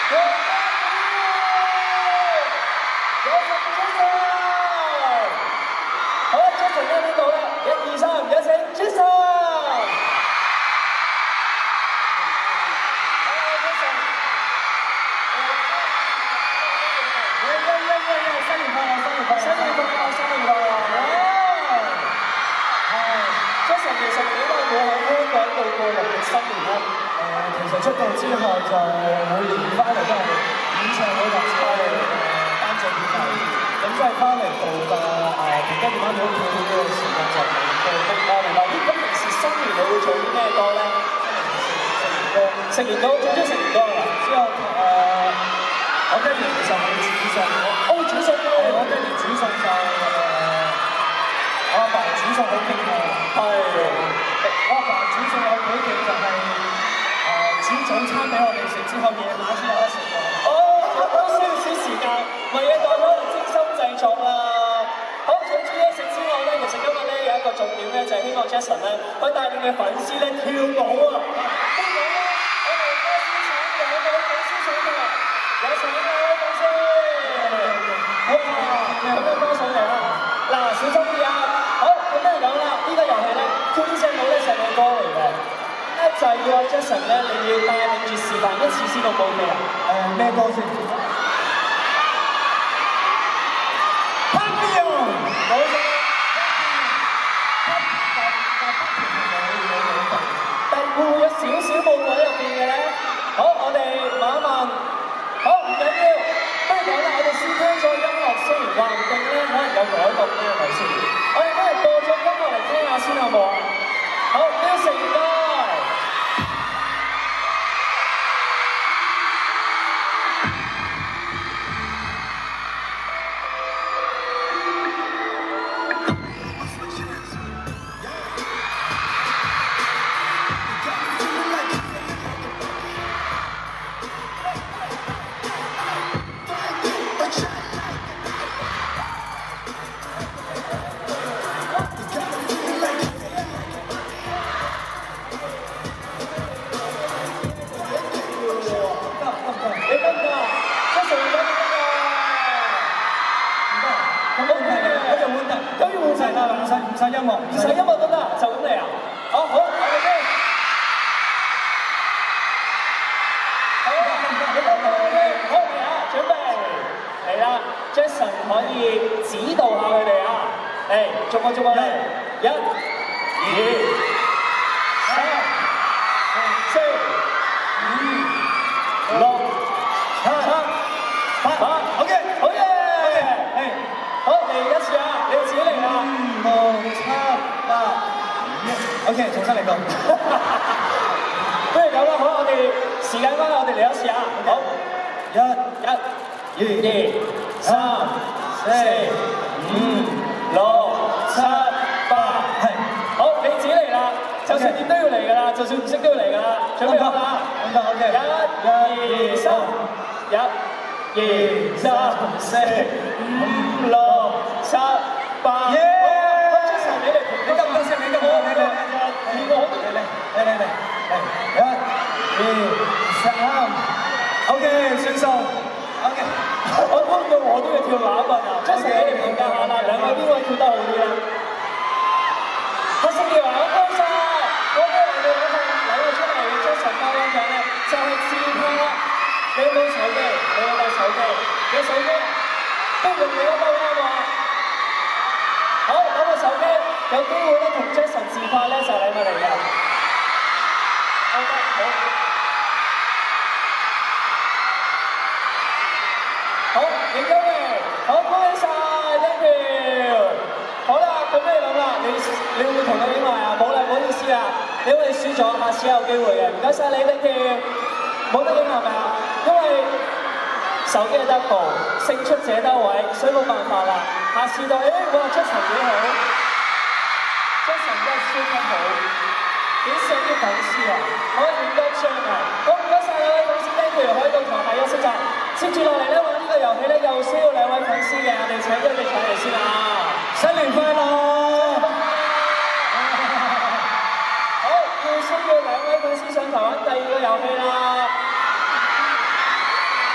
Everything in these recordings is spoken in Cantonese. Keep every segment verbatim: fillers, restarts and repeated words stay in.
好，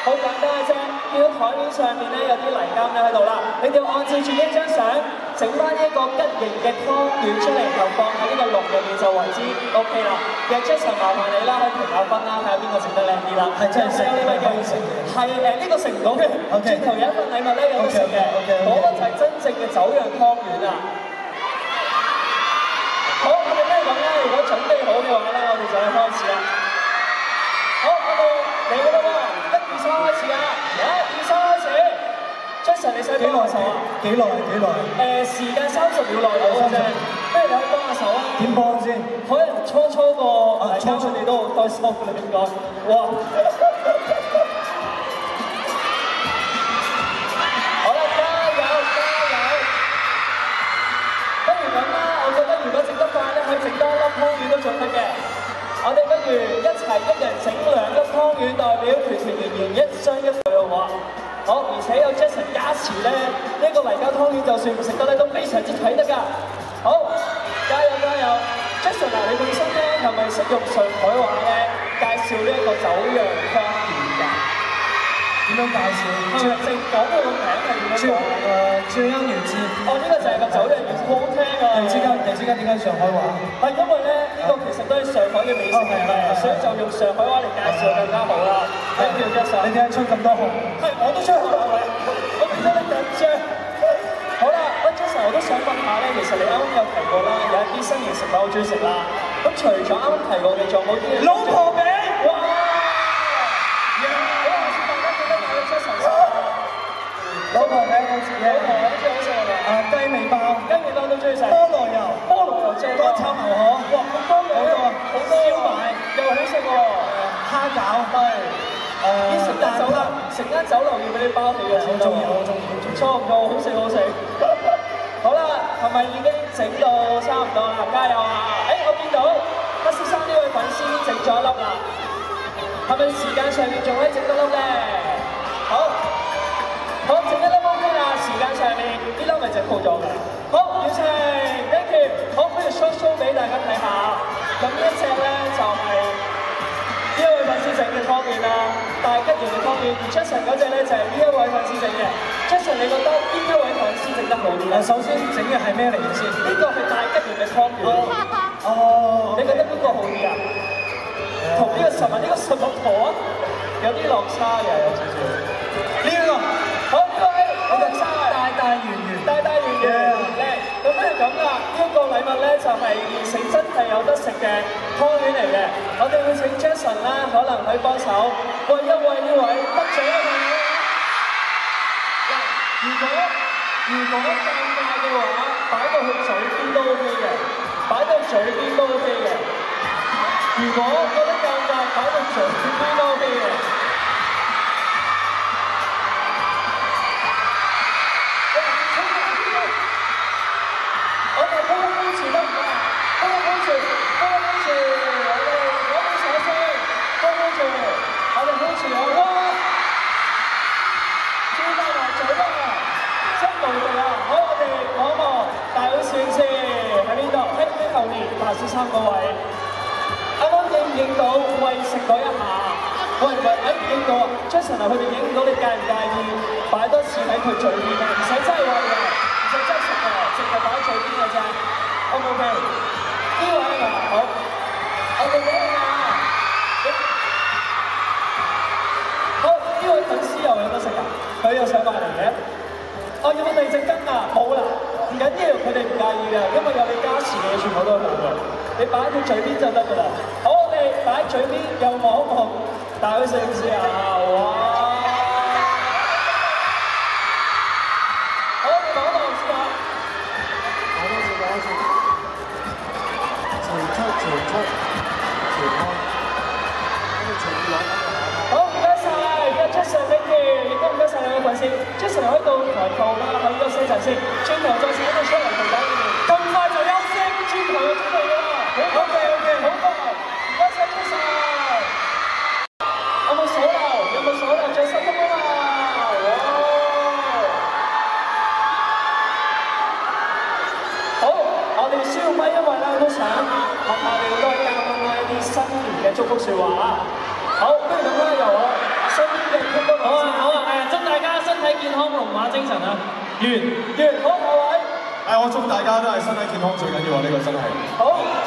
好簡單嘅啫，見到台面上面咧有啲泥膠咧喺度啦，你哋要按照住呢張相整翻呢一個吉形嘅湯圓出嚟，就放喺呢個籠入面就為之 OK 啦。其實 Jason 麻煩你啦，可以評下分啦，睇下邊個整得靚啲啦。係真係食呢個可以食嘅。係誒，呢個食唔到嘅。轉頭有一份禮物咧有得食嘅，嗰個就係真正嘅酒釀湯圓啊！好，我哋咩咁咧？如果準備好嘅話咧，我哋就要開始啦。好，我哋嚟㗎啦喎！一二三開始啊！一二三開始。Jason， 你使幫我手啊？ 幾耐？幾耐？ 誒，時間三十秒內到嘅啫。不如你可以幫下手啊？點幫先？可能初初個誒，相信你都好開心㗎啦，應該。哇！好啦，加油加油！不如咁啦，我覺得如果整得快咧，可以整多一粒湯圓都仲得嘅。我哋不如一齊一人整兩粒湯圓，代表團團圓圓一雙一對好唔好啊？好，而且有 Jason 加持咧，呢、這個泥膠湯圓就算唔食得咧，都非常之睇得㗎。好，加油加油 ！Jason 嗱，你本身咧係咪識用上海話咧介紹呢一個酒釀湯圓㗎？點樣介紹？係咪正講佢個名係點樣講？誒，最啱原字。哦，呢、這個就係個酒釀原字，好好聽啊！突然之間，突然之間點解上海話？係因為咧，呢、這個其實都係上海嘅美食嚟嘅，所以就用上海話嚟介紹更加好啦。Thank you Jason，你點解出咁多汗？係，我都出汗啊！我見到你緊張。好啦，喂 Jason，我都想問下咧，其實你啱啱有提過啦，有一啲新型食物好中意食啦。咁除咗啱啱提過嘅，仲有冇啲老婆餅？哇！老婆餅好食嘅，老婆餅最好食係咪？啊，雞尾包，雞尾包都中意食。菠蘿油，菠蘿油最乾炒牛河，哇，咁多嘅，好多燒賣又好食喎。蝦餃係，誒，啲成間酒樓，成間酒樓要俾你包起嘅，我中意，我中意，錯唔錯？好食好食。好啦，係咪已經整到差唔多啦？加油啊！誒，我見到黑先生呢位粉絲已經整咗一粒啦，係咪時間上面仲可以整多粒咧？好。好，整一粒 OK 啦，時間上面呢粒咪整好咗嘅。好，完成 ，thank you。好，不如 show show 俾大家睇下。咁呢一隻咧就係呢一位粉絲整嘅湯圓啦，大吉型嘅湯圓。而 Jason 嗰隻咧就係呢一位粉絲整嘅。Jason， 你覺得邊一位粉絲整得好啲咧？首先整嘅係咩嚟嘅先？呢個係大吉型嘅湯圓。哦，你覺得邊個好啲啊？同呢個神物，呢個神物婆啊，有啲落差嘅，有少少。呢個。好，呢位好唔該，大大圓圓，大大圓圓，靚。咁不如咁啦，呢一個禮物咧就係現成真係有得食嘅湯圓嚟嘅。我哋會請 Jason 啦，可能可以幫手為一為呢位得獎嘅朋友。嗱，如果如果尷尬嘅話，擺到去嘴邊都 OK 嘅，擺到嘴邊都 OK 嘅。如果覺得尷尬，擺到嘴邊都 OK 嘅。白先生嗰位，啱啱影唔影到？喂，食嗰一下，喂喂，誒影到啊 ！Jason 啊，佢哋影唔到，你介唔介意擺多次喺佢嘴邊啊？唔使真係話嘅，唔使真係食嘅，淨係擺喺嘴邊嘅啫。O 唔 OK？呢位啊，好，我哋影下。好，呢位粉絲又有得食啊？佢又想買嚟嘅。哦，有冇第二隻羹啊？冇啦。唔緊要，佢哋唔介意嘅，因為有你加持嘅，全部都係好嘅。你擺喺佢嘴邊就得㗎啦。好，我哋擺喺嘴邊，又望一望，大家試唔試啊？哇！好，你望一望試下。講多次，講多次。隨出隨出隨開。跟住隨落咁就好。好，唔該晒，而家 Jason。亦都唔該曬兩位粉絲 ，Jason 可以到台後啦，可以休息一陣先，轉頭再請佢出嚟同大家見面。咁快就休息，轉頭就準備㗎啦。好 OK OK， 好快，唔該曬 Jason。有冇數流？有冇數流？最新嘅啊！哇！好，我哋需要咪，因為咧都想學下你都係交通一啲新年嘅祝福説話。好，不如咁啦，由我身邊嘅。 精神啊！完完，好各位。 誒，我祝大家都係身體健康最緊要啊！呢個真係。 好。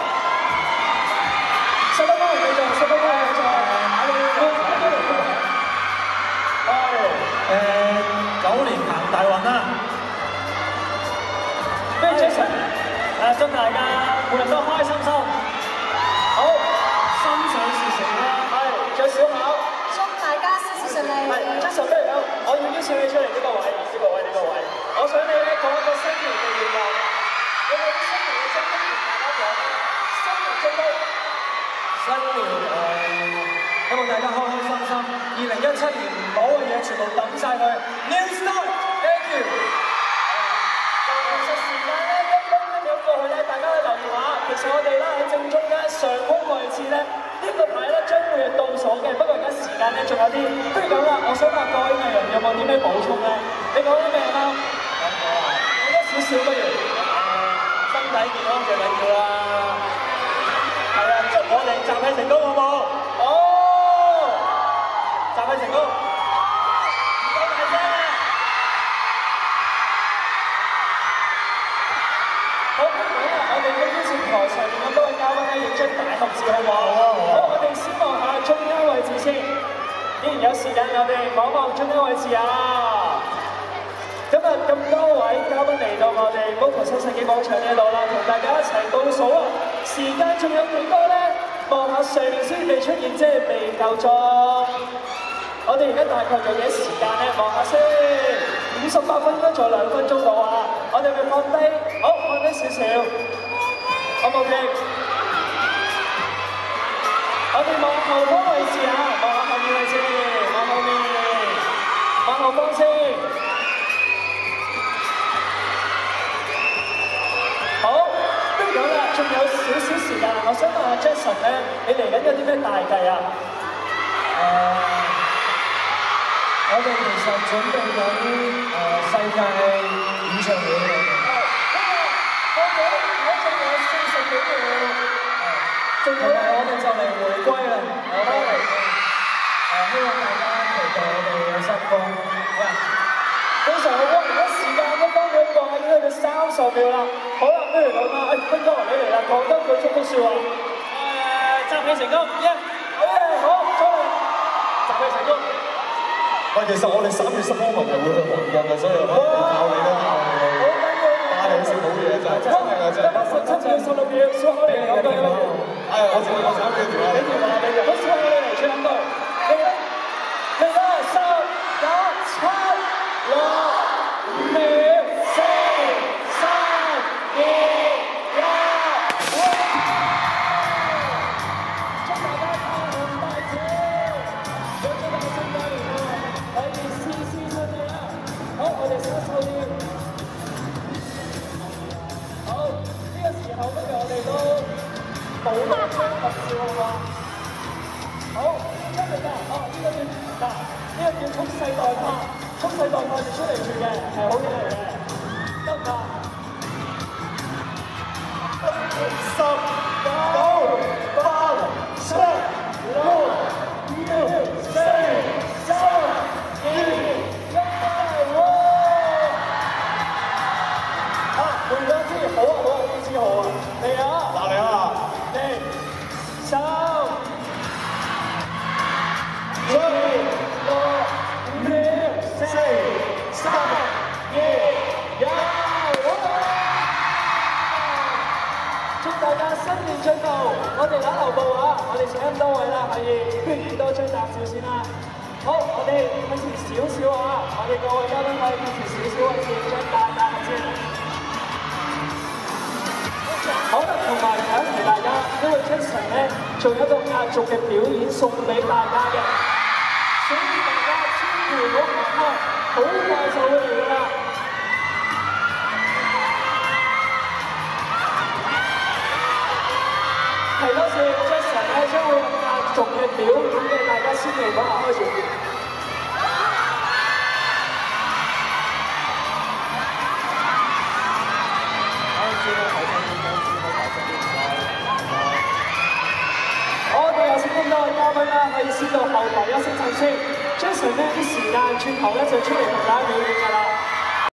十分鐘繼續，十分鐘繼續。係。誒，九年行大運啦！咩 Jason？ 誒，祝大家每日都開心心。好，心想事成啦。係，仲有小考。 祝大家事事順利。 係 ，Jason 不如咁，我要邀請你出嚟呢個位，呢個位，呢個位。我想你咧講一個新年嘅願望，有冇啲新年嘅祝福同大家講？新年祝福。新年誒，希望大家開開心心。二零一七年唔好嘅嘢全部抌曬佢。New start，thank you。其實時間咧一分一秒過去咧，大家去留意下。其實我哋咧喺正中間上空位置咧，呢個牌咧將會倒數嘅。不過而家時間咧仲有啲，不如咁啦，我想問各位藝人有冇啲咩補充咧？你講啲咩啱？講多少少不如？身體健康最緊要啦。係啊，祝我哋集氣成功好冇？好。集氣成功。唔該大聲啊！好，不如咁啦，我哋喺邀請台上面咁多位嘉賓咧，影張大合照好唔好？好啊，好啊。好，我哋先望下中間位置先。既然有時間，我哋望一望中間位置啊！今日咁多位嘉賓嚟到我哋摩陀新世紀廣場呢度啦，同大家一齊倒數啊！時間仲有幾多咧？望下上面先未出現，即係未夠鐘。我哋而家大概仲有幾時間咧？望下先，五十八分，應該仲有兩分鐘到啊！我哋咪放低，好，放低少少，好唔好嘅？我哋望後方位置啊，望下後面位置，望後面，望後方先。好，不如咁啦，仲有少少時間，我想問下 Jason 咧，你嚟緊有啲咩大計啊？誒，我哋其實準備緊誒世界演唱會嘅。係，我哋而家仲有四十幾秒，仲有我哋就嚟回歸啦，我哋誒希望大家期待我哋嘅新歌。非常好，而家時間一分兩個，已經去到三十秒啦。好啦，不如咁啦，誒，斌哥你嚟啦，講多句祝福説話。誒，集氣成功，一，好嘅，好，再嚟，集氣成功。 喂，其實我哋三月十號係會去韓國嘅，所以我靠你啦，靠你啦，帶你去食好嘢真係，真係真係。十七秒、十六秒，小可你嚟講句。係，我自己我想俾條啊。俾條話俾人。好，小可你嚟唱句。嚟啦，嚟啦，十、九、七、六、五、四、三、二、一，祝大家大紅大紫，有咗大新嘅年啦，可以事事順利啦。好，我哋收收啲。好，呢個時候不如我哋都冇落張合照好嘛？好，出嚟啦！哦，呢個叫嗱，呢個叫蓄勢待發，蓄勢待發就出嚟住嘅，係好嘢嚟嘅，得唔得？十、九、八、七、六、五、四、三、二、一，哇！啊，換咗支，好啊好啊，呢支好啊，嚟啊！嗱嚟啊！嚟，三。五、六、五、四、三、二、一，祝大家新年進步！我哋打頭步啊！我哋請咁多位啦，可以不如影多張大照先啦。好，我哋向前少少啊！我哋各位嘉賓可以向前少少位置影張大大合照。好啦，同埋想提大家，因為 Jason 咧做一個壓軸嘅表演送俾大家嘅。所以大家千祈唔好行開，好快就會嚟㗎啦！提多次 ，Jason 咧將會有壓軸嘅表演嘅，大家千祈唔好行開住。我哋有請咁多位嘉賓啦，可以先到後台休息陣先。Jason 呢啲時間轉頭咧就出嚟同大家表演㗎啦。